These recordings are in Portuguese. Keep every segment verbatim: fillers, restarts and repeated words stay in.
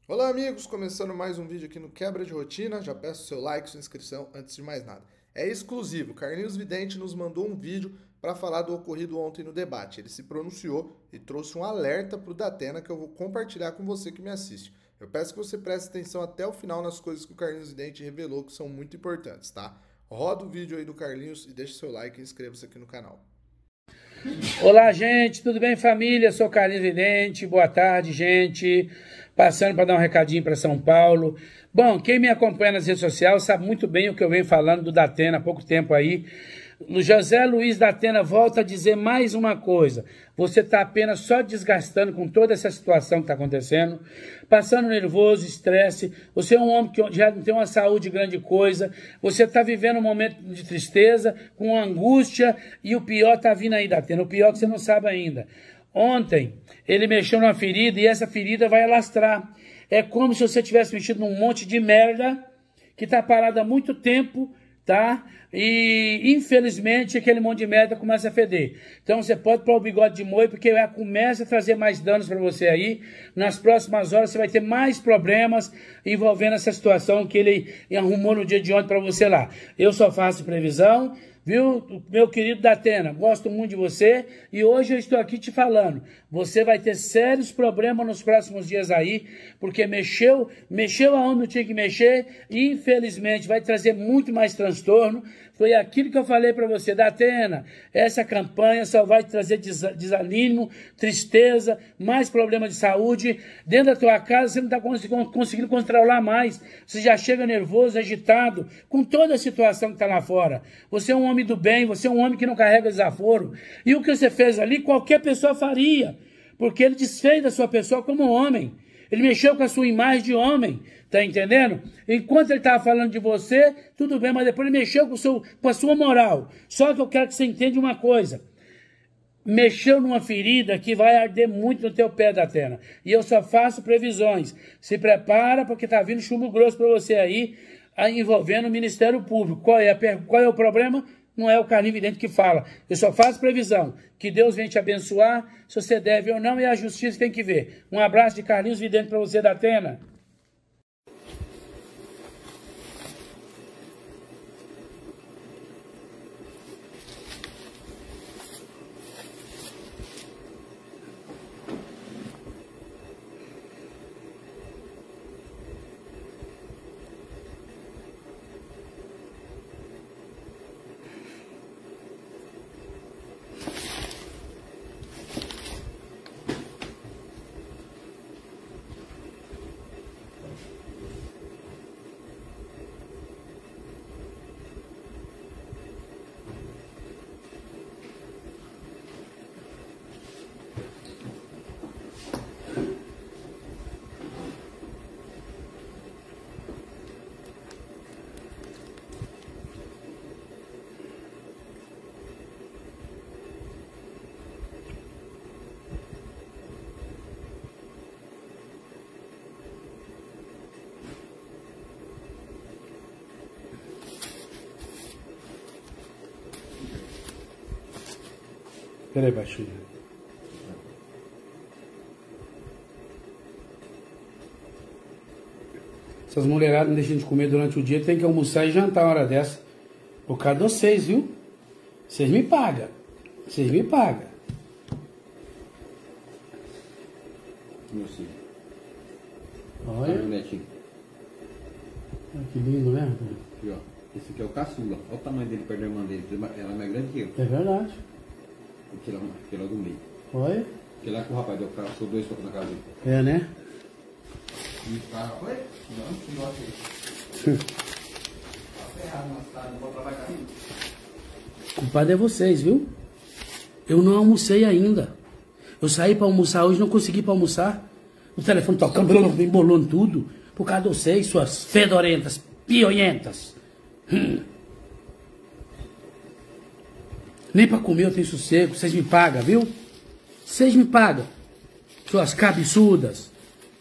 Olá amigos, começando mais um vídeo aqui no Quebra de Rotina, já peço seu like, sua inscrição antes de mais nada. É exclusivo, Carlinhos Vidente nos mandou um vídeo para falar do ocorrido ontem no debate. Ele se pronunciou e trouxe um alerta para o Datena que eu vou compartilhar com você que me assiste. Eu peço que você preste atenção até o final nas coisas que o Carlinhos Vidente revelou que são muito importantes, tá? Roda o vídeo aí do Carlinhos e deixe seu like e inscreva-se aqui no canal. Olá, gente, tudo bem, família? Sou Carlinhos Vidente, boa tarde, gente. Passando para dar um recadinho para São Paulo. Bom, quem me acompanha nas redes sociais sabe muito bem o que eu venho falando do Datena há pouco tempo aí. O José Luiz Datena volta a dizer mais uma coisa. Você está apenas só desgastando com toda essa situação que está acontecendo, passando nervoso, estresse. Você é um homem que já não tem uma saúde grande coisa. Você está vivendo um momento de tristeza, com angústia, e o pior está vindo aí, Datena. O pior é que você não sabe ainda. Ontem, ele mexeu numa ferida e essa ferida vai alastrar. É como se você tivesse mexido num monte de merda que está parado há muito tempo, tá? E, infelizmente, aquele monte de merda começa a feder. Então, você pode pôr o bigode de molho, porque começa a trazer mais danos para você aí. Nas próximas horas, você vai ter mais problemas envolvendo essa situação que ele arrumou no dia de ontem para você lá. Eu só faço previsão. Viu, meu querido Datena, gosto muito de você e hoje eu estou aqui te falando, você vai ter sérios problemas nos próximos dias aí, porque mexeu, mexeu aonde não tinha que mexer e infelizmente vai trazer muito mais transtorno. Foi aquilo que eu falei para você, Datena, essa campanha só vai trazer desânimo, tristeza, mais problemas de saúde. Dentro da tua casa você não está conseguindo, conseguindo controlar mais, você já chega nervoso, agitado, com toda a situação que está lá fora. Você é um homem do bem, você é um homem que não carrega desaforo. E o que você fez ali, qualquer pessoa faria, porque ele desfez da sua pessoa como homem. Ele mexeu com a sua imagem de homem, tá entendendo? Enquanto ele estava falando de você, tudo bem, mas depois ele mexeu com, o seu, com a sua moral. Só que eu quero que você entenda uma coisa. Mexeu numa ferida que vai arder muito no teu pé, Datena. E eu só faço previsões. Se prepara, porque tá vindo chumbo grosso para você aí, envolvendo o Ministério Público. Qual é, a, qual é o problema? Não é o Carlinhos Vidente que fala. Eu só faço previsão. Que Deus venha te abençoar. Se você deve ou não, e a justiça tem que ver. Um abraço de Carlinhos Vidente para você, Datena. Peraí, baixinho. Essas mulheradas não deixam de comer durante o dia, tem que almoçar e jantar uma hora dessa. Por causa de vocês, viu? Vocês me pagam. Vocês me pagam. Meu filho. Olha. Olha o netinho. Olha que lindo, né? Aqui, ó. Esse aqui é o caçula. Olha o tamanho dele perto da irmã dele. Ela é mais grande que eu. É verdade. Aquele é, aquele é do meio. Olha. Aquele lá que o rapaz deu sou dois tocos na casa dele. É, né? E o cara foi? Não, que nossa aí. Tá ferrado na cidade, não vou trabalhar comigo. O culpado é vocês, viu? Eu não almocei ainda. Eu saí para almoçar hoje, não consegui para almoçar. O telefone tocando, embolando tudo. Por causa de vocês, suas fedorentas, pionhentas. Hum. Nem para comer eu tenho sossego. Vocês me pagam, viu? Vocês me pagam. Suas cabeçudas.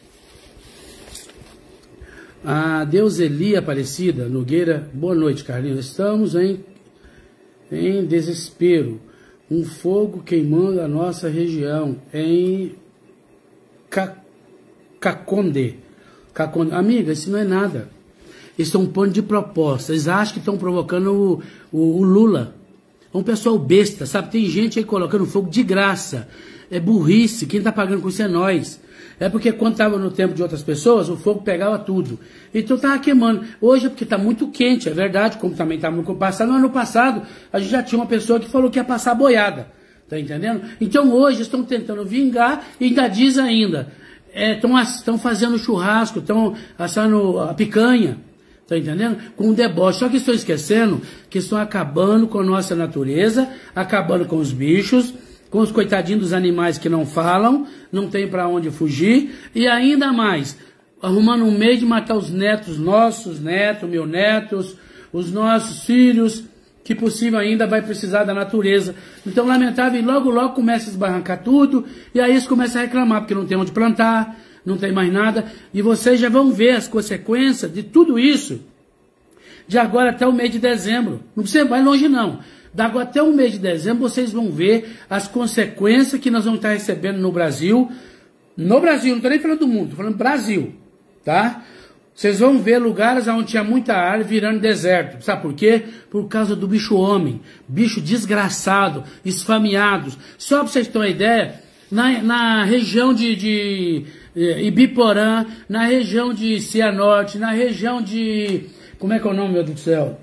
A Deus Eli Aparecida Nogueira. Boa noite, Carlinhos. Estamos em, em desespero. Um fogo queimando a nossa região em Caconde. Amiga, isso não é nada. Eles estão pondo de proposta. Eles acham que estão provocando o, o, o Lula. É um pessoal besta, sabe? Tem gente aí colocando fogo de graça. É burrice. Quem está pagando com isso é nós. É porque quando estava no tempo de outras pessoas, o fogo pegava tudo. Então estava queimando. Hoje é porque está muito quente, é verdade, como também estava no ano passado. No ano passado, a gente já tinha uma pessoa que falou que ia passar boiada. Tá entendendo? Então hoje estão tentando vingar e ainda diz ainda. Estão é, fazendo churrasco, estão assando a picanha. Tá entendendo? Com um deboche. Só que estão esquecendo que estão acabando com a nossa natureza, acabando com os bichos, com os coitadinhos dos animais que não falam, não tem para onde fugir, e ainda mais, arrumando um meio de matar os netos nossos, netos, meus netos, os nossos filhos, que possível ainda vai precisar da natureza. Então, lamentável, e logo, logo começa a esbarrancar tudo, e aí eles começam a reclamar, porque não tem onde plantar, não tem mais nada, e vocês já vão ver as consequências de tudo isso, de agora até o mês de dezembro. Não precisa ir mais longe, não. Da agora até o mês de dezembro, vocês vão ver as consequências que nós vamos estar recebendo no Brasil. No Brasil, não estou nem falando do mundo, estou falando Brasil, tá? Vocês vão ver lugares onde tinha muita árvore virando deserto. Sabe por quê? Por causa do bicho homem. Bicho desgraçado, esfameados. Só para vocês terem uma ideia, na, na região de, de Ibiporã, na região de Cianorte, na região de... Como é que é o nome, meu Deus do céu?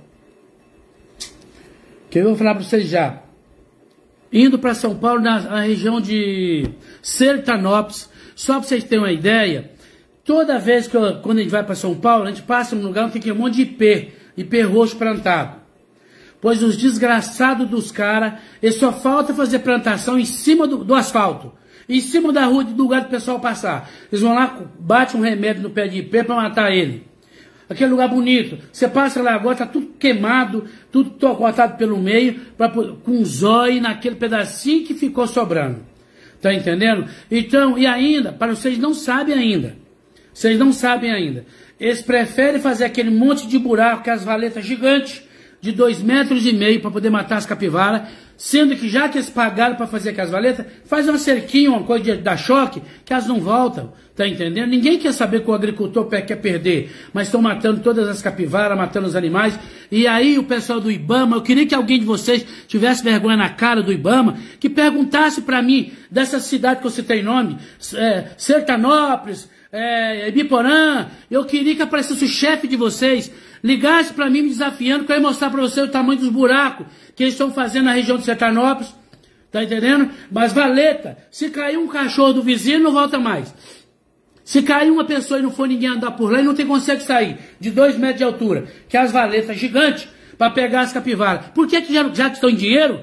Que eu vou falar para vocês já. Indo para São Paulo, na, na região de Sertanópolis, só para vocês terem uma ideia, toda vez que eu, quando a gente vai para São Paulo, a gente passa num lugar onde tem um monte de ipê, ipê roxo plantado. Pois os desgraçados dos caras, eles só falta fazer plantação em cima do, do asfalto, em cima da rua, do lugar do pessoal passar. Eles vão lá, batem um remédio no pé de ipê para matar ele. Aquele lugar bonito, você passa lá agora, tá tudo queimado, tudo cortado pelo meio, pra, com zóio naquele pedacinho que ficou sobrando. Tá entendendo? Então, e ainda, para vocês não sabem ainda, vocês não sabem ainda, eles preferem fazer aquele monte de buraco, que as valetas gigantes, de dois metros e meio, para poder matar as capivaras, sendo que já que eles pagaram para fazer aquelas valetas, faz uma cerquinha, uma coisa de dar choque, que elas não voltam. Tá entendendo? Ninguém quer saber que o agricultor quer perder, mas estão matando todas as capivaras, matando os animais. E aí o pessoal do Ibama, eu queria que alguém de vocês tivesse vergonha na cara do Ibama, que perguntasse para mim, dessa cidade que eu citei nome, é, Sertanópolis, é, Ibiporã, eu queria que aparecesse o chefe de vocês, ligasse para mim me desafiando, que eu ia mostrar para vocês o tamanho dos buracos que eles estão fazendo na região de Sertanópolis. Tá entendendo? Mas valeta, se cair um cachorro do vizinho, não volta mais. Se cair uma pessoa e não for ninguém andar por lá, e não tem consegue sair de dois metros de altura, que é as valetas gigantes, para pegar as capivaras. Por que, que já, já que estão em dinheiro,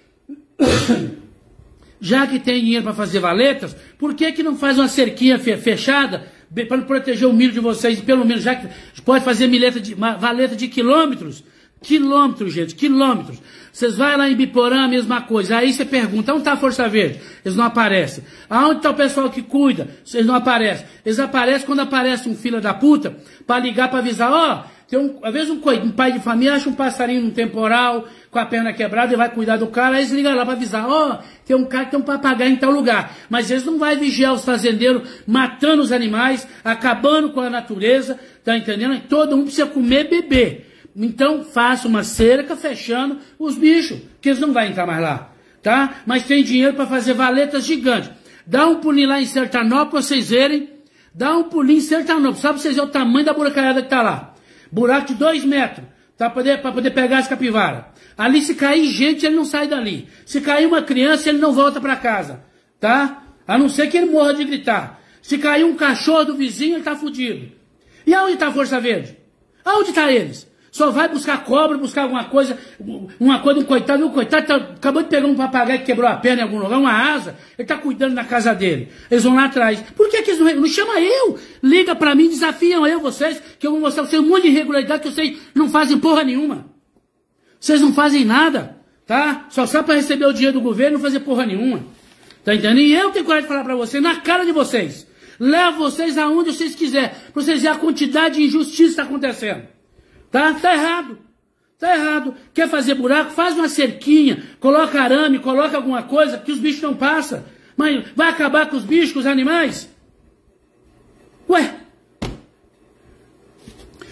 já que tem dinheiro para fazer valetas, por que, que não faz uma cerquinha fechada para proteger o milho de vocês? Pelo menos, já que pode fazer mileta de, valeta de quilômetros, quilômetros, gente, quilômetros. Vocês vão lá em Biporã, a mesma coisa. Aí você pergunta, onde está a Força Verde? Eles não aparecem. Aonde está o pessoal que cuida? Eles não aparecem. Eles aparecem quando aparece um filho da puta para ligar, para avisar, ó, oh, tem um, às vezes um, um pai de família acha um passarinho num temporal, com a perna quebrada e vai cuidar do cara, aí eles ligam lá para avisar, ó, oh, tem um cara que tem um papagaio em tal lugar. Mas eles não vão vigiar os fazendeiros matando os animais, acabando com a natureza, tá entendendo? Todo mundo precisa comer e beber. Então, faça uma cerca fechando os bichos, que eles não vão entrar mais lá, tá? Mas tem dinheiro para fazer valetas gigantes. Dá um pulinho lá em Sertanópolis para vocês verem. Dá um pulinho em Sertanópolis, só para vocês verem o tamanho da buracaiada que tá lá. Buraco de dois metros, tá? Para poder, poder pegar as capivaras. Ali, se cair gente, ele não sai dali. Se cair uma criança, ele não volta para casa, tá? A não ser que ele morra de gritar. Se cair um cachorro do vizinho, ele tá fudido. E aonde tá a Força Verde? Aonde tá eles? Só vai buscar cobra, buscar alguma coisa, uma coisa, um coitado, um coitado tá, acabou de pegar um papagaio que quebrou a perna em algum lugar, uma asa, ele tá cuidando da casa dele. Eles vão lá atrás. Por que que eles não, não chamam eu? Liga pra mim, desafiam eu, vocês, que eu vou mostrar pra vocês um monte de irregularidade que vocês não fazem porra nenhuma. Vocês não fazem nada, tá? Só só pra receber o dinheiro do governo e não fazer porra nenhuma. Tá entendendo? E eu tenho coragem de falar pra vocês, na cara de vocês. Levo vocês aonde vocês quiserem, pra vocês verem a quantidade de injustiça que tá acontecendo. Tá? Tá errado. Tá errado. Quer fazer buraco? Faz uma cerquinha, coloca arame, coloca alguma coisa que os bichos não passam. Mas vai acabar com os bichos, com os animais? Ué,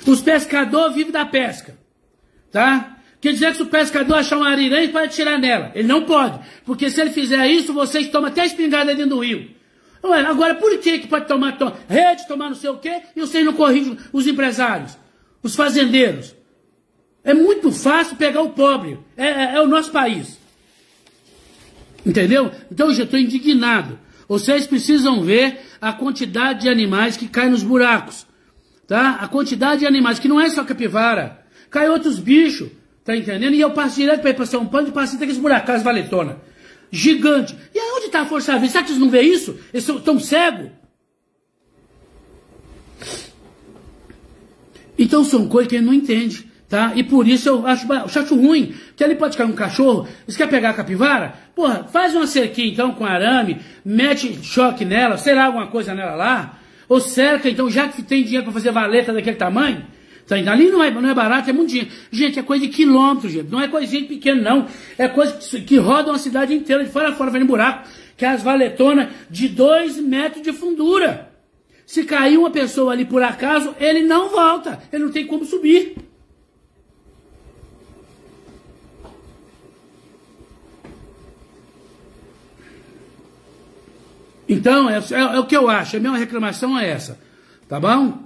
Os pescadores vivem da pesca, tá? Quer dizer que se o pescador achar uma ariranha, ele pode atirar nela. Ele não pode, porque se ele fizer isso, vocês tomam até espingarda dentro do rio. Ué, agora, por que que pode tomar to rede, tomar não sei o quê, e vocês não corrigem os empresários, os fazendeiros? É muito fácil pegar o pobre. É, é, é o nosso país. Entendeu? Então, eu já estou indignado. Vocês precisam ver a quantidade de animais que caem nos buracos. Tá? A quantidade de animais, que não é só capivara. Cai outros bichos. Tá entendendo? E eu passo direto para ir para São Paulo e passo aqueles buracos, as valetonas. Gigante. E aonde está a Força Viva? Será que eles não veem isso? Eles estão cegos? Então são coisas que ele não entende. Tá? E por isso eu acho, eu acho ruim. Que ali pode cair um cachorro. Você quer pegar a capivara? Porra, faz uma cerquinha então com arame. Mete choque nela. Sei lá, alguma coisa nela lá. Ou cerca, então, já que tem dinheiro para fazer valeta daquele tamanho. Tá? Ali não é, não é barato, é muito dinheiro. Gente, é coisa de quilômetros, gente. Não é coisinha pequena, não. É coisa que, que roda uma cidade inteira, de fora a fora, vai no buraco. Que é as valetonas de dois metros de fundura. Se cair uma pessoa ali por acaso, ele não volta. Ele não tem como subir. Então, é, é, é o que eu acho. A minha reclamação é essa. Tá bom?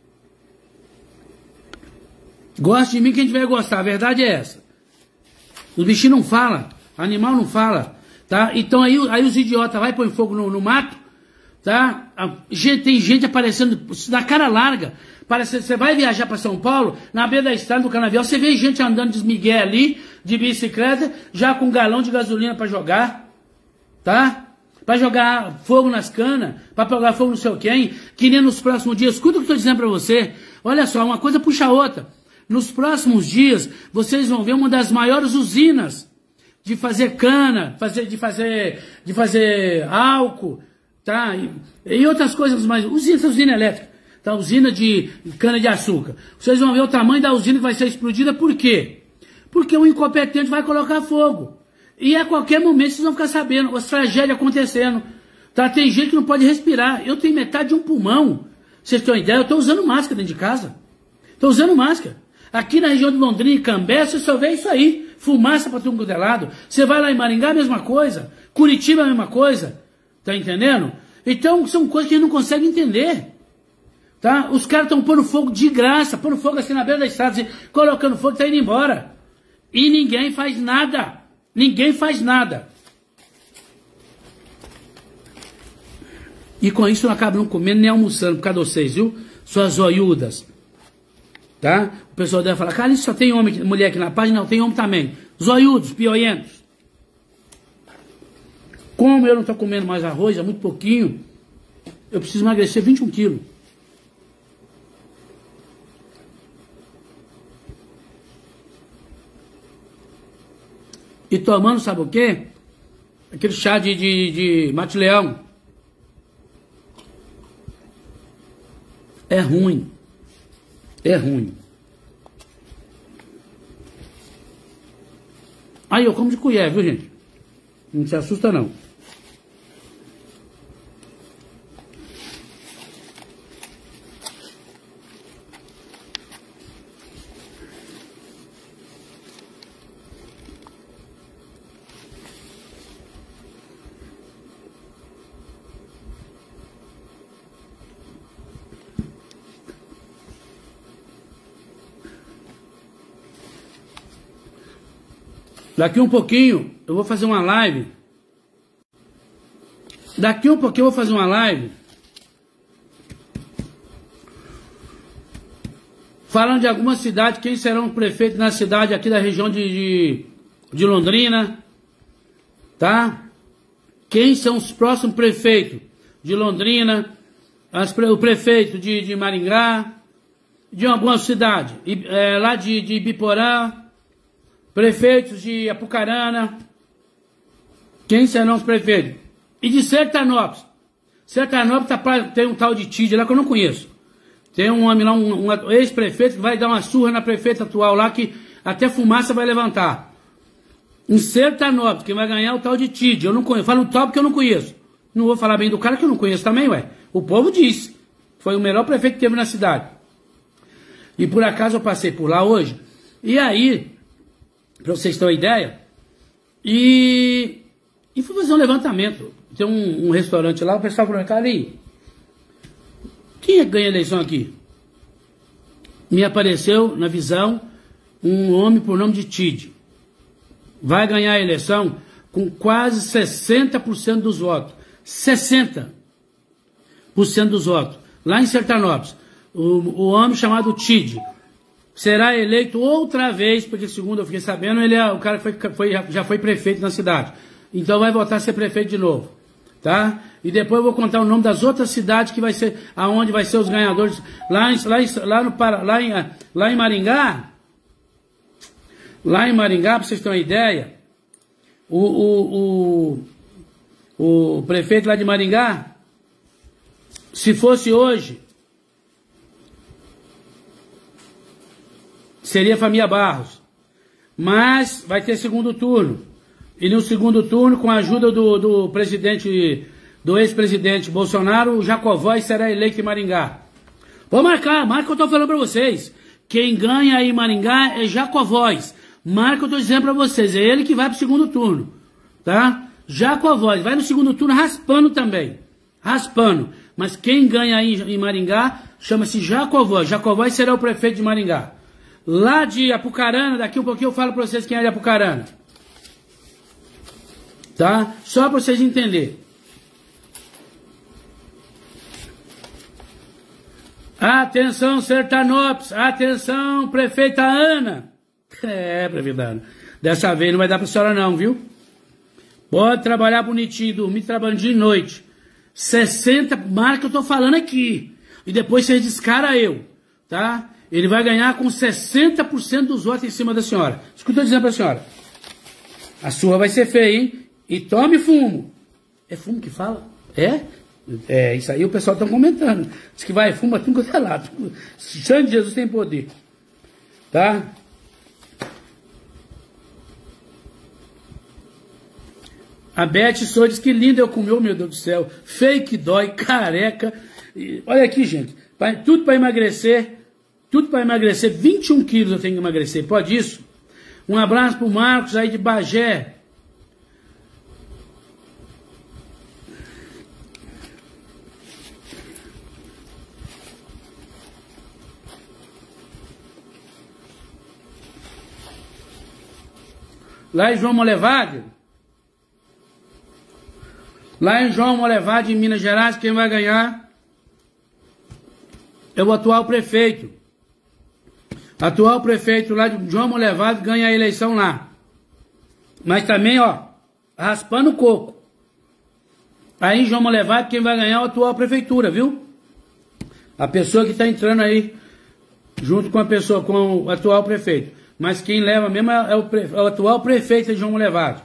Goste de mim quem tiver gostar. A verdade é essa. Os bichinhos não falam. Animal não fala. Tá? Então aí, aí os idiotas vai pôr fogo no, no mato. Tá? A, gente, tem gente aparecendo na cara larga. Parece, você vai viajar para São Paulo, na beira da estrada do Canavial, você vê gente andando de migué ali, de bicicleta, já com um galão de gasolina para jogar. Tá? Para jogar fogo nas canas, para jogar fogo no seu quem, que nem nos próximos dias. Escuta o que eu estou dizendo para você. Olha só, uma coisa puxa a outra. Nos próximos dias, vocês vão ver uma das maiores usinas de fazer cana, fazer, de, fazer, de fazer álcool, tá? E, e outras coisas mais. Usina, usina elétrica, tá? Usina de cana de açúcar. Vocês vão ver o tamanho da usina que vai ser explodida, por quê? Porque o incompetente vai colocar fogo. E a qualquer momento vocês vão ficar sabendo as tragédias acontecendo. Tá? Tem gente que não pode respirar. Eu tenho metade de um pulmão. Vocês têm uma ideia? Eu estou usando máscara dentro de casa. Estou usando máscara. Aqui na região de Londrina e Cambé, você só vê isso aí. Fumaça para tudo quanto é lado. Você vai lá em Maringá, a mesma coisa. Curitiba, a mesma coisa. Tá entendendo? Então, são coisas que a gente não consegue entender. Tá? Os caras estão pondo fogo de graça. Pondo fogo assim na beira da estrada, assim, colocando fogo e tá indo embora. E ninguém faz nada. Ninguém faz nada. E com isso eu acabo não comendo nem almoçando por causa de vocês, viu? Suas zoiudas. Tá? O pessoal deve falar, cara, isso só tem homem, mulher aqui na página? Não, tem homem também. Zoiudos, pioentos. Como eu não estou comendo mais arroz, é muito pouquinho, eu preciso emagrecer vinte e um quilos. E tomando, sabe o quê? Aquele chá de, de, de mate-leão. É ruim. É ruim. Aí eu como de colher, viu, gente? Não se assusta, não. Daqui um pouquinho eu vou fazer uma live. Daqui um pouquinho eu vou fazer uma live falando de algumas cidades, quem serão prefeitos na cidade aqui da região de, de, de Londrina, tá? Quem são os próximos prefeitos de Londrina, as, o prefeito de, de Maringá, de alguma cidade, é, lá de, de Ibiporã, prefeitos de Apucarana, quem serão os prefeitos? E de Sertanópolis. Sertanópolis tá pra, tem um tal de Tídia lá que eu não conheço. Tem um homem lá, um, um ex-prefeito que vai dar uma surra na prefeita atual lá que até fumaça vai levantar. Em Sertanópolis, quem vai ganhar é o tal de Tídia. Eu não conheço. Falo o tal porque eu não conheço. Não vou falar bem do cara que eu não conheço também, ué. O povo disse. Foi o melhor prefeito que teve na cidade. E por acaso eu passei por lá hoje. E aí, para vocês terem uma ideia, e, e fui fazer um levantamento. Tem um, um restaurante lá, o pessoal falou, Carlinhos, quem é que ganha a eleição aqui? Me apareceu na visão um homem por nome de Tid. Vai ganhar a eleição com quase sessenta por cento dos votos. sessenta por cento dos votos. Lá em Sertanópolis. O, o homem chamado Tid será eleito outra vez, porque segundo eu fiquei sabendo, ele é o cara que foi, foi, já foi prefeito na cidade. Então vai voltar a ser prefeito de novo. Tá? E depois eu vou contar o nome das outras cidades que vai ser, aonde vai ser os ganhadores. Lá em, lá em, lá no, lá em, lá em Maringá, lá em Maringá, para vocês terem uma ideia, o, o, o, o prefeito lá de Maringá, se fosse hoje, seria Família Barros. Mas vai ter segundo turno. E no segundo turno, com a ajuda do, do presidente, do ex-presidente Bolsonaro, o Jacovói será eleito em Maringá. Vou marcar, marca o que eu estou falando para vocês. Quem ganha aí em Maringá é Jacovói. Marca o que eu estou dizendo para vocês. É ele que vai para o segundo turno. Tá? Jacovói. Vai no segundo turno raspando também. Raspando. Mas quem ganha aí em Maringá chama-se Jacovói. Jacovói será o prefeito de Maringá. Lá de Apucarana, daqui um pouquinho eu falo para vocês quem é de Apucarana. Tá? Só para vocês entenderem. Atenção, Sertanópolis. Atenção, prefeita Ana. É, prefeita Ana. Dessa vez não vai dar para a senhora não, viu? Pode trabalhar bonitinho, dormir trabalhando de noite. sessenta, marca que eu tô falando aqui. E depois vocês descaram eu. Tá? Ele vai ganhar com sessenta por cento dos votos em cima da senhora. Isso que eu tô dizendo para a senhora. A sua vai ser feia, hein? E tome fumo. É fumo que fala? É? É, isso aí o pessoal está comentando. Diz que vai fuma tudo quanto é lado. Sangue de Jesus tem poder. Tá? A Beth Sou diz que lindo eu comi, oh, meu Deus do céu. Feio que dói, careca. E, olha aqui, gente. Pra, tudo para emagrecer. Tudo para emagrecer. vinte e um quilos eu tenho que emagrecer. Pode isso? Um abraço pro Marcos aí de Bagé. Lá em João Molevade, lá em João Molevade, em Minas Gerais, quem vai ganhar é o atual prefeito. Atual prefeito lá de João Molevade ganha a eleição lá. Mas também, ó, raspando o coco. Aí em João Molevade, quem vai ganhar é a atual prefeitura, viu? A pessoa que está entrando aí, junto com a pessoa, com o atual prefeito. Mas quem leva mesmo é o, pre... é o atual prefeito de João Molevade.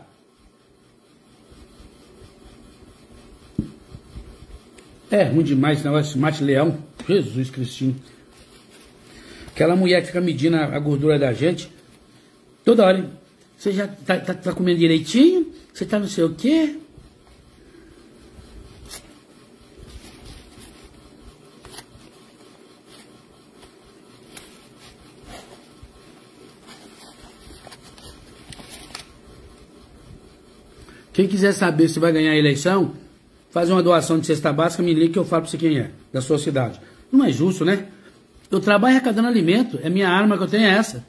É ruim demais esse negócio de mate-leão. Jesus Cristinho. Aquela mulher que fica medindo a gordura da gente. Toda hora. Você já tá, tá, tá comendo direitinho? Você tá não sei o quê? Quem quiser saber se vai ganhar a eleição, faz uma doação de cesta básica, me liga que eu falo para você quem é, da sua cidade. Não é justo, né? Eu trabalho arrecadando alimento, é minha arma que eu tenho é essa.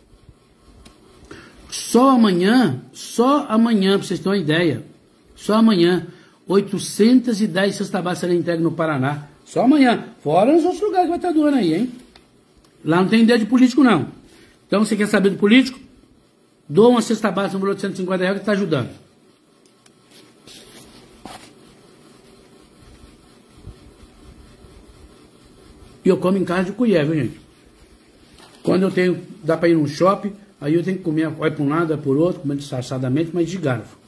Só amanhã, só amanhã, para vocês terem uma ideia, só amanhã, oitocentas e dez cestas básicas serão entregues no Paraná. Só amanhã, fora nos outros lugares que vai estar doando aí, hein? Lá não tem ideia de político, não. Então, você quer saber do político? Doa uma cesta básica no valor de cento e cinquenta reais que está ajudando. E eu como em casa de colher, viu, gente? Quando eu tenho, dá para ir num shopping, aí eu tenho que comer, vai para um lado, vai por outro, comendo disfarçadamente, mas de garfo.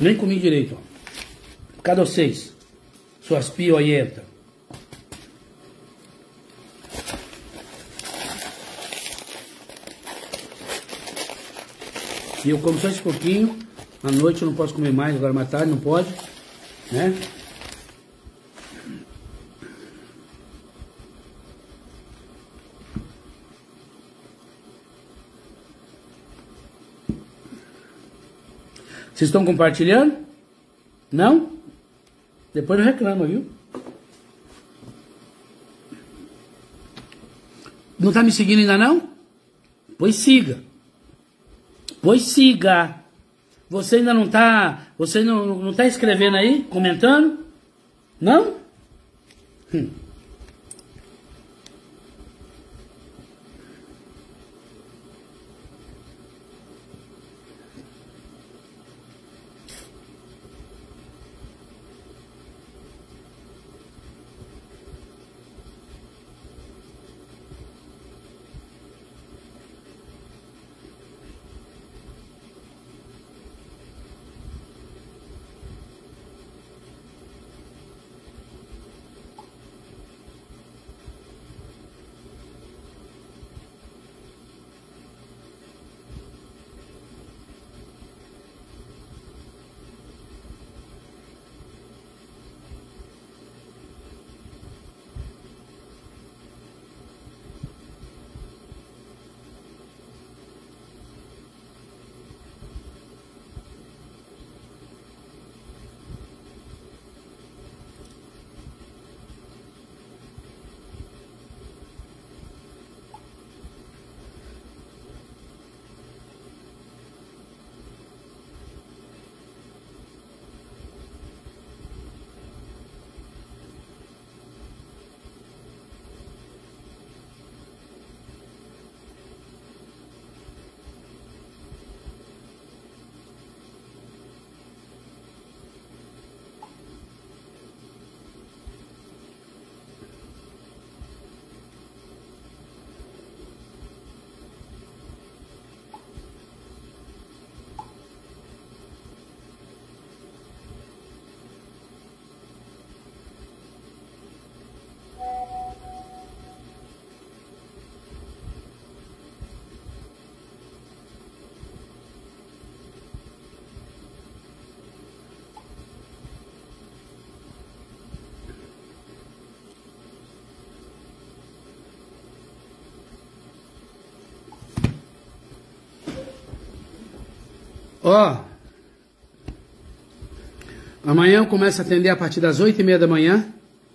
Nem comi direito, ó. Cadê vocês? Suas pioyentas. E eu como só esse pouquinho. À noite eu não posso comer mais, agora mais tarde não pode, né? Vocês estão compartilhando? Não? Depois eu reclamo, viu? Não tá me seguindo ainda não? Pois siga. Pois siga. Você ainda não tá... Você não, não tá escrevendo aí? Comentando? Não? Hum. Ó, amanhã eu começo a atender a partir das oito e meia da manhã.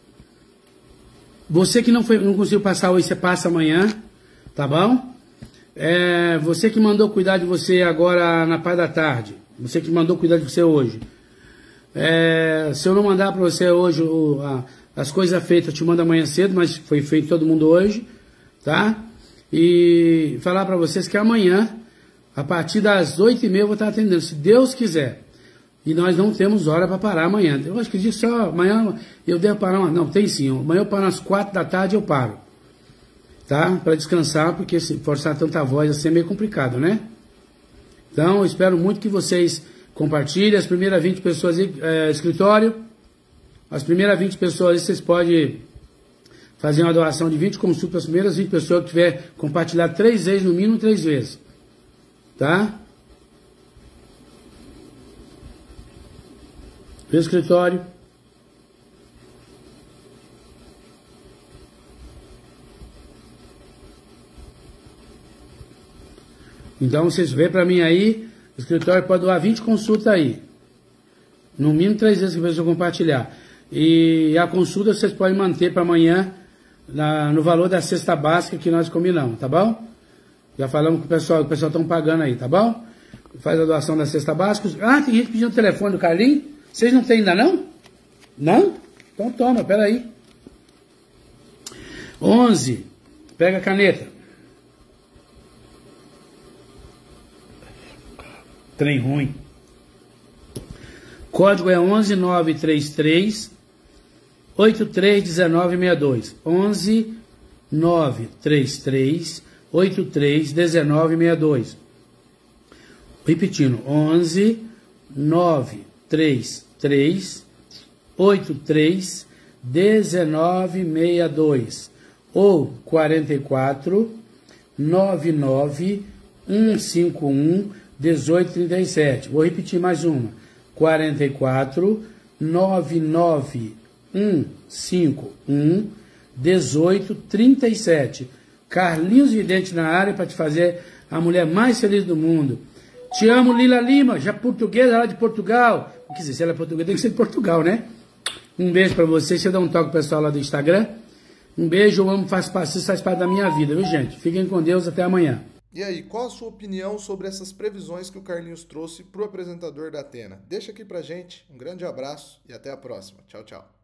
Você que não, foi, não conseguiu passar hoje, você passa amanhã, tá bom? É, você que mandou cuidar de você agora na parte da tarde, você que mandou cuidar de você hoje. É, se eu não mandar para você hoje o, a, as coisas feitas, eu te mando amanhã cedo, mas foi feito todo mundo hoje, tá? E falar para vocês que amanhã, a partir das oito e meia eu vou estar atendendo, se Deus quiser. E nós não temos hora para parar amanhã. Eu acho que diz só, amanhã eu devo parar, uma, não, tem sim, amanhã eu paro às quatro da tarde eu paro. Tá? Para descansar, porque se forçar tanta voz assim é meio complicado, né? Então, eu espero muito que vocês compartilhem. As primeiras vinte pessoas aí, é, escritório, as primeiras vinte pessoas aí, vocês podem fazer uma doação de vinte consultas, as primeiras vinte pessoas que tiver compartilhado três vezes, no mínimo três vezes. Tá? No escritório. Então vocês vê para mim aí, o escritório pode doar vinte consultas aí. No mínimo três vezes que vocês vão compartilhar. E a consulta vocês podem manter para amanhã na, no valor da cesta básica que nós combinamos, tá bom? Já falamos com o pessoal, o pessoal estão pagando aí, tá bom? Faz a doação da cesta básica. Ah, tem gente pedindo o telefone do Carlinhos. Vocês não têm ainda não? Não? Então toma, peraí. onze. Pega a caneta. Trem ruim. Código é onze nove três três oito três um nove seis dois. onze nove três três oito três um nove seis dois. Repetindo, onze nove três três oito três um nove seis dois ou quarenta e quatro nove nove um cinco um um oito três sete. Vou repetir mais uma. quarenta e quatro nove nove um cinco um um oito três sete. Carlinhos Vidente na área para te fazer a mulher mais feliz do mundo. Te amo, Lila Lima, já portuguesa lá de Portugal. Quer dizer, se ela é portuguesa, tem que ser de Portugal, né? Um beijo para vocês. Você dá um toque pro pessoal lá do Instagram. Um beijo, eu amo, faz parte, faz parte da minha vida, viu, gente? Fiquem com Deus, até amanhã. E aí, qual a sua opinião sobre essas previsões que o Carlinhos trouxe pro apresentador da Atena? Deixa aqui pra gente. Um grande abraço e até a próxima. Tchau, tchau.